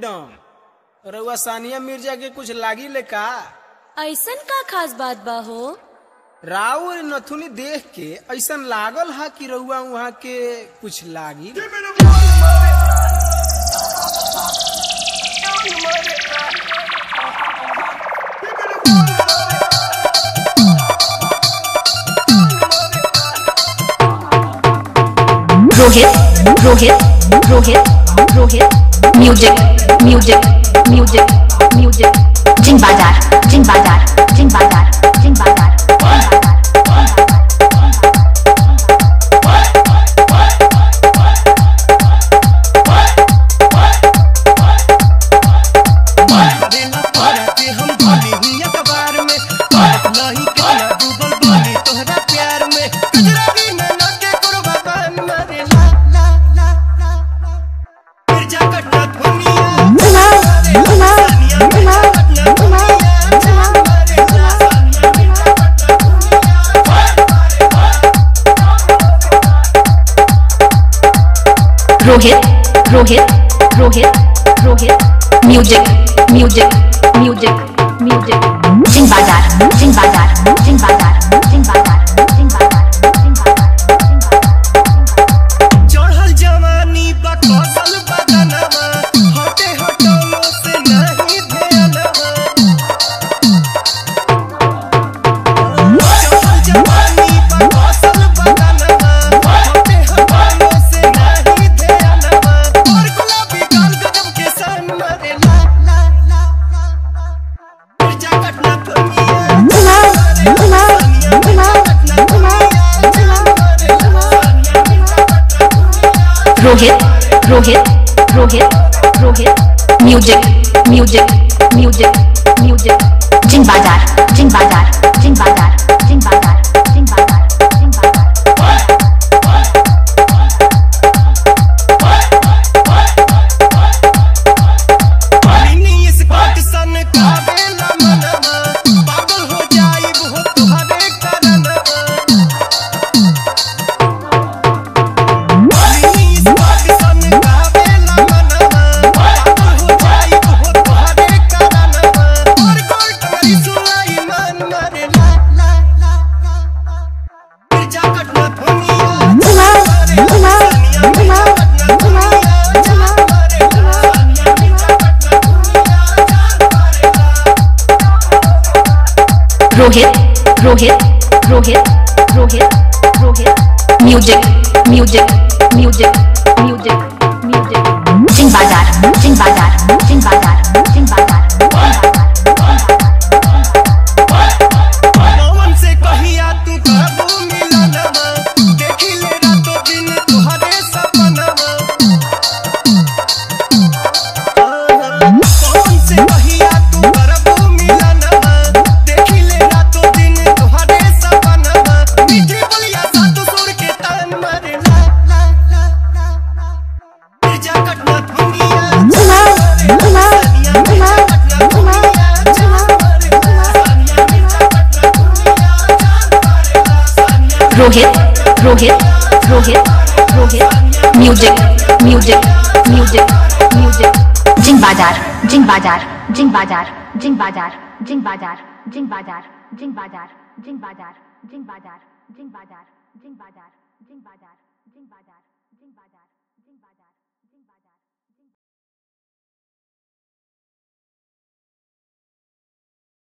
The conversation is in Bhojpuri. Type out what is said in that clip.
रउआ सानिया मिर्जा के कुछ लागी ले का? ऐसन का खास बात बा हो? राउर नथुनी देख के ऐसन लागल हा कि रउआ वहाँ के कुछ लागी। Rohit Rohit Rohit Rohit music music music music जिन बाजार जिन बाजार जिन बाजार जिन बाजार Rohit Rohit Rohit Rohit music music music music जिन बाजार जिन बाजार जिन बाजार जिन बाजार जिन बाजार जिन बाजार चढ़ल जवानी बकसल बदनवा हटे हटलो से नहीं भेलवा चढ़ल जवानी बकसल बदनवा हटे हटलो से नहीं भेलवा और गुलाबी गाल गजब के सन मरे ला ला ला मिर्जा कटना Rohit Rohit Rohit Rohit music music music music जिन बाजार जिन बाजार जिन बाजार जिन बाजार जिन बाजार जिन बाजार मिनी इस काट सन काबेला मनवा पागल हो जाई वो तुहरे करनवा मिनी इस काट सन काबेला मनवा पागल हो जाई वो तुहरे करनवा और गोल कमरी सुनाई मन मरे ला ला ला ला मिर्जा कटना दुनिया Rohit Rohit Rohit Rohit Rohit music music music music music जिन बाजार जिन बाजार जिन बाजार जिन बाजार पवन से कहिया तू काबू मिलनवा देखी ले रातों दिन तुहरे सपनवा पवन से कहिया तू काबू मिलनवा देखी ले रातों दिन तुहरे सपनवा मीठी बोलिया सातों सुर के तान मरे ला ला ला ला मिर्जा कटना दुनिया Rohit Rohit Rohit Rohit music music music music जिन बाजार जिन बाजार जिन बाजार जिन बाजार जिन बाजार जिन बाजार जिन बाजार जिन बाजार जिन बाजार जिन बाजार जिन बाजार जिन बाजार